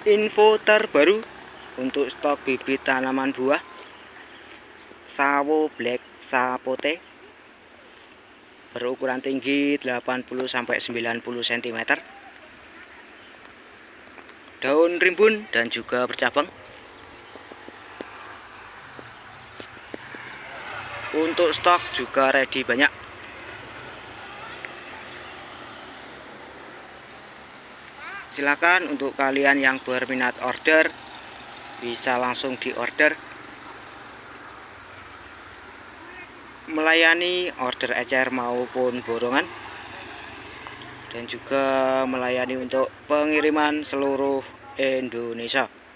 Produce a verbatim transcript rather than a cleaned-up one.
Info terbaru untuk stok bibit tanaman buah sawo black sapote berukuran tinggi delapan puluh sampai sembilan puluh sentimeter, daun rimbun dan juga bercabang. Untuk stok juga ready banyak. Silakan untuk kalian yang berminat order bisa langsung di order. Melayani order ecer maupun borongan, dan juga melayani untuk pengiriman seluruh Indonesia.